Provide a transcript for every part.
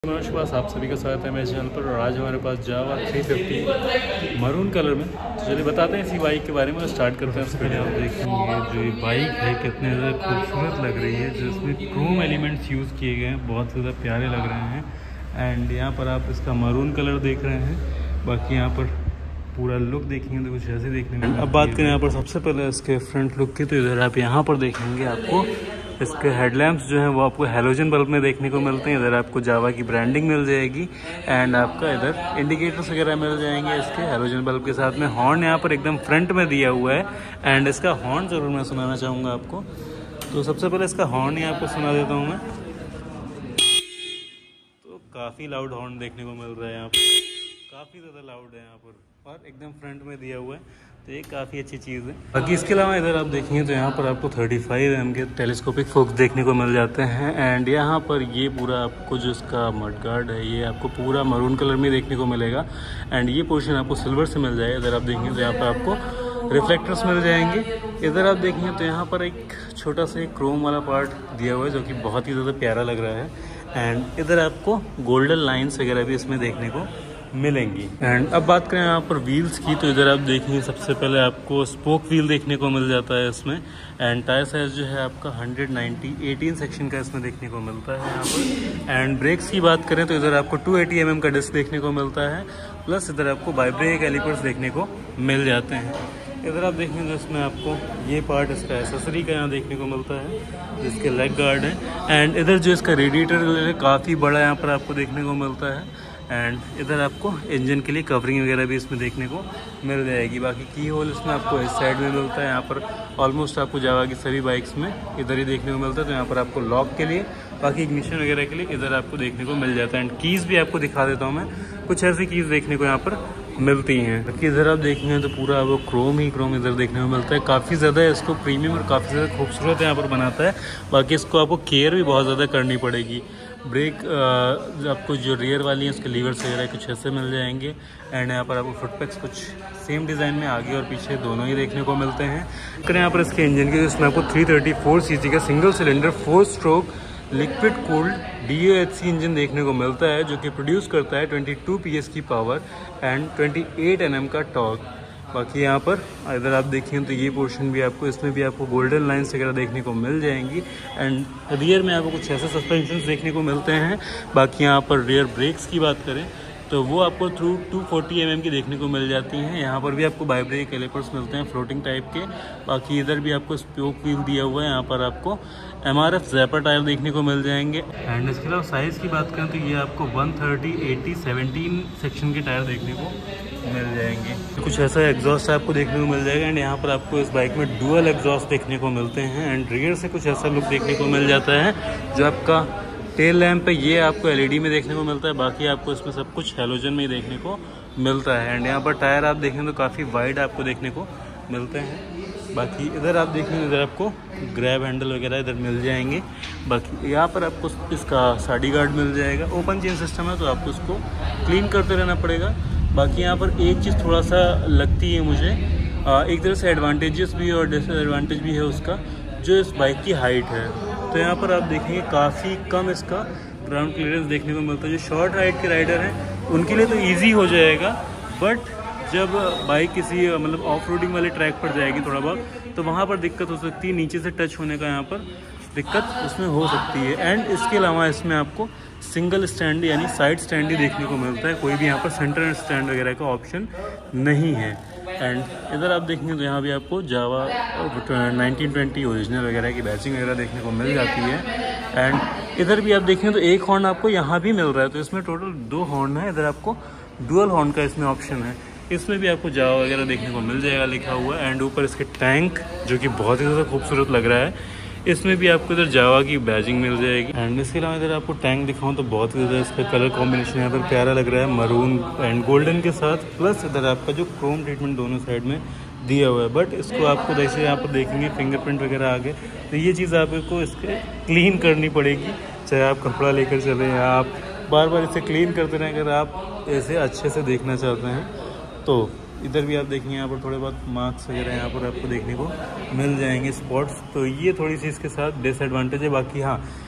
नमस्कार, आप सभी का स्वागत है मेरे चैनल पर। और आज हमारे पास जावा 350 मरून कलर में। तो चलिए बताते हैं इसी बाइक के बारे में। स्टार्ट करते हैं उसके लिए। आप देखेंगे जो ये बाइक है कितने ज़्यादा खूबसूरत लग रही है, जो इसमें क्रोम एलिमेंट्स यूज़ किए गए हैं, बहुत ज़्यादा प्यारे लग रहे हैं। एंड यहाँ पर आप इसका मरून कलर देख रहे हैं। बाकी यहाँ पर पूरा लुक देखेंगे तो कुछ ऐसे देखने में। अब बात करें यहाँ पर सबसे पहले इसके फ्रंट लुक की, तो इधर आप यहाँ पर देखेंगे आपको इसके हेडलैम्प्स जो हैं वो आपको हैलोजन बल्ब में देखने को मिलते हैं। इधर आपको जावा की ब्रांडिंग मिल जाएगी एंड आपका इधर इंडिकेटर्स वगैरह मिल जाएंगे इसके हैलोजन बल्ब के साथ में। हॉर्न यहाँ पर एकदम फ्रंट में दिया हुआ है एंड इसका हॉर्न ज़रूर मैं सुनाना चाहूँगा आपको। तो सबसे पहले इसका हॉर्न ही आपको सुना देता हूँ मैं। तो काफ़ी लाउड हॉर्न देखने को मिल रहा है यहाँ पर, काफ़ी ज़्यादा लाउड है यहाँ पर और एकदम फ्रंट में दिया हुआ है, तो ये काफ़ी अच्छी चीज़ है। बाकी इसके अलावा इधर आप देखेंगे तो यहाँ पर आपको 35 mm के टेलीस्कोपिक फोक्स देखने को मिल जाते हैं। एंड यहाँ पर ये पूरा आपको जो इसका मडगार्ड है ये आपको पूरा मरून कलर में देखने को मिलेगा एंड ये पोर्शन आपको सिल्वर से मिल जाएगा। इधर आप देखेंगे तो यहाँ पर आपको रिफ्लेक्टर्स मिल जाएंगे। इधर आप देखेंगे तो यहाँ पर एक छोटा सा क्रोम वाला पार्ट दिया हुआ है जो कि बहुत ही ज़्यादा प्यारा लग रहा है। एंड इधर आपको गोल्डन लाइन्स वगैरह भी इसमें देखने को मिलेंगी। एंड अब बात करें यहाँ पर व्हील्स की, तो इधर आप देखेंगे सबसे पहले आपको स्पोक व्हील देखने को मिल जाता है इसमें। एंड टायर साइज जो है आपका 190 18 सेक्शन का इसमें देखने को मिलता है यहाँ पर। एंड ब्रेक्स की बात करें तो इधर आपको 280 mm का डिस्क देखने को मिलता है, प्लस इधर आपको बाइब्रेक कैलिपर्स देखने को मिल जाते हैं। इधर आप देखेंगे तो इसमें आपको ये पार्ट इसका एसेसरी का यहाँ देखने को मिलता है जिसके लेग गार्ड है। एंड इधर जो इसका रेडिएटर है काफ़ी बड़ा यहाँ पर आपको देखने को मिलता है। एंड इधर आपको इंजन के लिए कवरिंग वगैरह भी इसमें देखने को मिल जाएगी। बाकी की होल इसमें आपको इस साइड में मिलता है। यहाँ पर ऑलमोस्ट आपको जावा की सभी बाइक्स में इधर ही देखने को मिलता है। तो यहाँ पर आपको लॉक के लिए, बाकी इग्निशन वगैरह के लिए इधर आपको देखने को मिल जाता है। एंड कीज़ भी आपको दिखा देता हूँ मैं, कुछ ऐसी कीज़ देखने को यहाँ पर मिलती हैं। बाकी इधर आप देखेंगे तो पूरा वो क्रोम ही क्रोम इधर देखने को मिलता है। काफ़ी ज़्यादा इसको प्रीमियम और काफ़ी ज़्यादा खूबसूरत यहाँ पर बनाता है। बाकी इसको आपको केयर भी बहुत ज़्यादा करनी पड़ेगी। ब्रेक आपको जो रियर वाली है उसके लीवर्स वगैरह कुछ ऐसे मिल जाएंगे। एंड यहाँ पर आपको फुटपैक्स कुछ सेम डिज़ाइन में आगे और पीछे दोनों ही देखने को मिलते हैं। अगर यहाँ पर इसके इंजन की, जिसमें आपको 334 cc का single cylinder 4 stroke liquid cooled DOHC engine देखने को मिलता है, जो कि प्रोड्यूस करता है 22 PS की पावर एंड 28 Nm का टॉर्क। बाकी यहाँ पर इधर आप देखें तो ये पोर्शन भी आपको, इसमें भी आपको गोल्डन लाइन्स वगैरह देखने को मिल जाएंगी। एंड रियर में आपको कुछ ऐसे सस्पेंशन देखने को मिलते हैं। बाकी यहाँ पर रियर ब्रेक्स की बात करें तो वो आपको थ्रू 240 mm की देखने को मिल जाती हैं। यहाँ पर भी आपको बाइब्रेक कैलिपर्स मिलते हैं फ्लोटिंग टाइप के। बाकी इधर भी आपको स्पोक व्हील दिया हुआ है। यहाँ पर आपको MRF ज़ैपर टायर देखने को मिल जाएंगे। एंड इसके अलावा साइज़ की बात करें तो ये आपको 130 80 17 सेक्शन के टायर देखने को मिल जाएंगे। कुछ ऐसा एग्जॉस्ट आपको देखने को मिल जाएगा। एंड यहाँ पर आपको इस बाइक में डुअल एग्जॉस्ट देखने को मिलते हैं। एंड रियर से कुछ ऐसा लुक देखने को मिल जाता है। जो आपका टेल लैम्प है ये आपको LED में देखने को मिलता है। बाकी आपको इसमें सब कुछ हैलोजन में ही देखने को मिलता है। एंड यहाँ पर टायर आप देखें तो काफ़ी वाइड आपको देखने को मिलते हैं। बाकी इधर आप देखेंगे, इधर आपको ग्रैब हैंडल वगैरह इधर मिल जाएंगे। बाकी यहाँ पर आपको इसका साडी गार्ड मिल जाएगा। ओपन चेन सिस्टम है तो आपको इसको क्लीन करते रहना पड़ेगा। बाकी यहाँ पर एक चीज़ थोड़ा सा लगती है मुझे, एक तरह से एडवांटेजेस भी है और डिसएडवांटेज भी है उसका, जो इस बाइक की हाइट है। तो यहाँ पर आप देखेंगे काफ़ी कम इसका ग्राउंड क्लियरेंस देखने को मिलता है। जो शॉर्ट हाइट के राइडर हैं उनके लिए तो ईजी हो जाएगा, बट जब बाइक किसी मतलब ऑफ रोडिंग वाले ट्रैक पर जाएगी थोड़ा बहुत, तो वहाँ पर दिक्कत हो सकती है। नीचे से टच होने का यहाँ पर दिक्कत उसमें हो सकती है। एंड इसके अलावा इसमें आपको सिंगल स्टैंड यानी साइड स्टैंड ही देखने को मिलता है। कोई भी यहाँ पर सेंटर स्टैंड वगैरह का ऑप्शन नहीं है। एंड इधर आप देखेंगे तो यहाँ भी आपको जावा 1920 ओरिजिनल वगैरह की बैचिंग वगैरह देखने को मिल जाती है। एंड इधर भी आप देखेंगे तो एक हॉर्न आपको यहाँ भी मिल रहा है। तो इसमें टोटल 2 हॉर्न है। इधर आपको डुअल हॉर्न का इसमें ऑप्शन है। इसमें भी आपको जावा वगैरह देखने को मिल जाएगा लिखा हुआ है। एंड ऊपर इसके टैंक जो कि बहुत ही ज़्यादा खूबसूरत लग रहा है, इसमें भी आपको इधर जावा की बैजिंग मिल जाएगी। एंड इसके अलावा इधर आपको टैंक दिखाऊं तो बहुत ही ज़्यादा इसका कलर कॉम्बिनेशन यहाँ पर प्यारा लग रहा है, मरून एंड गोल्डन के साथ। प्लस इधर आपका जो क्रोम ट्रीटमेंट दोनों साइड में दिया हुआ है। बट इसको आपको जैसे यहाँ पर देखेंगे फिंगरप्रिंट वगैरह आगे, तो ये चीज़ आपको इसके क्लीन करनी पड़ेगी। चाहे आप कपड़ा लेकर चलें या आप बार बार इसे क्लीन करते रहें, अगर आप ऐसे अच्छे से देखना चाहते हैं तो। इधर भी आप देखेंगे यहाँ पर थोड़े बहुत मार्क्स वगैरह यहाँ पर आपको देखने को मिल जाएंगे, स्पॉट्स। तो ये थोड़ी सी इसके साथ डिसएडवांटेज है। बाकी हाँ,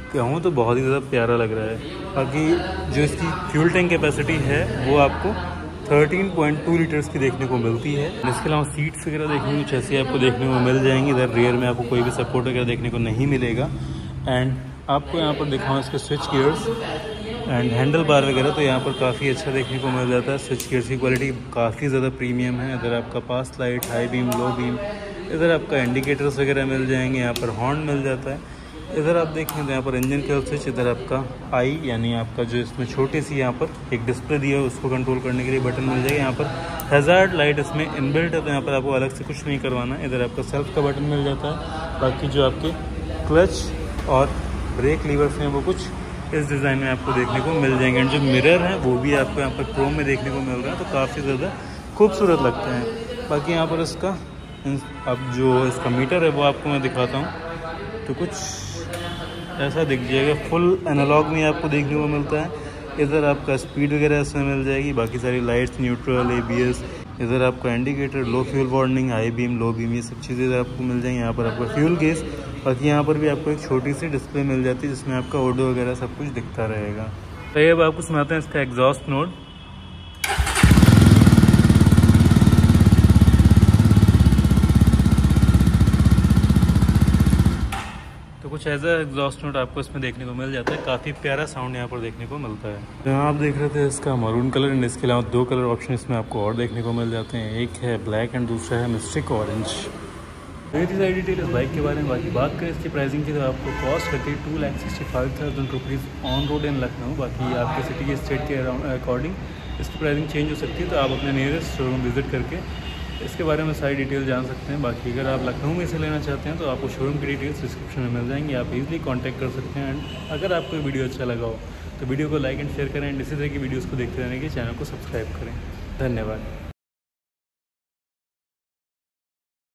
कहूँ तो बहुत ही ज़्यादा प्यारा लग रहा है। बाकी जो इसकी फ्यूल टैंक कैपेसिटी है वो आपको 13.2 लीटर्स की देखने को मिलती है। इसके अलावा सीट्स वगैरह देखने को कुछ ऐसी आपको देखने को मिल जाएंगी। इधर रियर में आपको कोई भी सपोर्ट वगैरह देखने को नहीं मिलेगा। एंड आपको यहाँ पर दिखाऊँ इसके switch gears and handle bar वगैरह, तो यहाँ पर काफ़ी अच्छा देखने को मिल जाता है। स्विच गियर्स की क्वालिटी काफ़ी ज़्यादा प्रीमियम है। इधर आपका pass light, high beam, low beam, इधर आपका इंडिकेटर्स वगैरह मिल जाएंगे। यहाँ पर हॉर्न मिल जाता है। इधर आप देखें तो यहाँ पर इंजन किल स्विच, इधर आपका आई यानी आपका जो इसमें छोटी सी यहाँ पर एक डिस्प्ले दिया है उसको कंट्रोल करने के लिए बटन मिल जाएगा। यहाँ पर हैज़ार्ड लाइट इसमें इनबिल्ट है, तो यहाँ पर आपको अलग से कुछ नहीं करवाना। इधर आपका सेल्फ का बटन मिल जाता है। बाकी जो आपके क्लच और ब्रेक लीवर्स हैं वो कुछ इस डिज़ाइन में आपको देखने को मिल जाएंगे। एंड जो मिरर है वो भी आपको यहाँ पर क्रोम में देखने को मिल रहा है, तो काफ़ी ज़्यादा खूबसूरत लगता है। बाकी यहाँ पर इसका अब जो इसका मीटर है वो आपको मैं दिखाता हूँ, तो कुछ ऐसा दिख जाएगा। फुल एनालॉग में आपको देखने को मिलता है। इधर आपका स्पीड वगैरह इसमें मिल जाएगी। बाकी सारी लाइट्स, न्यूट्रल, ABS, इधर आपका indicator, low fuel warning, high beam, low beam, ये सब चीज़ें इधर आपको मिल जाएंगी। यहाँ पर आपका फ्यूल गेज, बाकी यहाँ पर भी आपको एक छोटी सी डिस्प्ले मिल जाती है जिसमें आपका ऑडियो वगैरह सब कुछ दिखता रहेगा। तो ये अब आपको सुनाते हैं इसका एग्जॉस्ट नोट। तो कुछ ऐसा एग्जॉस्ट नोट आपको इसमें देखने को मिल जाता है। काफ़ी प्यारा साउंड यहाँ पर देखने को मिलता है। तो यहाँ आप देख रहे थे इसका मरून कलर, एंड इसके अलावा 2 कलर ऑप्शन इसमें आपको और देखने को मिल जाते हैं। एक है ब्लैक एंड दूसरा है मिस्टिक ऑरेंज। तो ये थी सारी डिटेल इस बाइक के बारे में। बाकी बात करें इसकी प्राइसिंग की तो आपको कॉस्ट करती है 2,65,000 rupees on road in Lucknow. बाकी आपके सिटी के स्टेट के अकॉर्डिंग इसकी प्राइसिंग चेंज हो सकती है, तो आप अपने नियरेस्ट शोरूम विजिट करके इसके बारे में सारी डिटेल जान सकते हैं। बाकी अगर आप लखनऊ में से लेना चाहते हैं तो आपको शोरूम की डिटेल्स डिस्क्रिप्शन में मिल जाएंगी, आप इजीली कांटेक्ट कर सकते हैं। एंड अगर आपको वीडियो अच्छा लगा हो तो वीडियो को लाइक एंड शेयर करें, एंड इसी तरह की वीडियोज़ को देखते रहने के चैनल को सब्सक्राइब करें। धन्यवाद।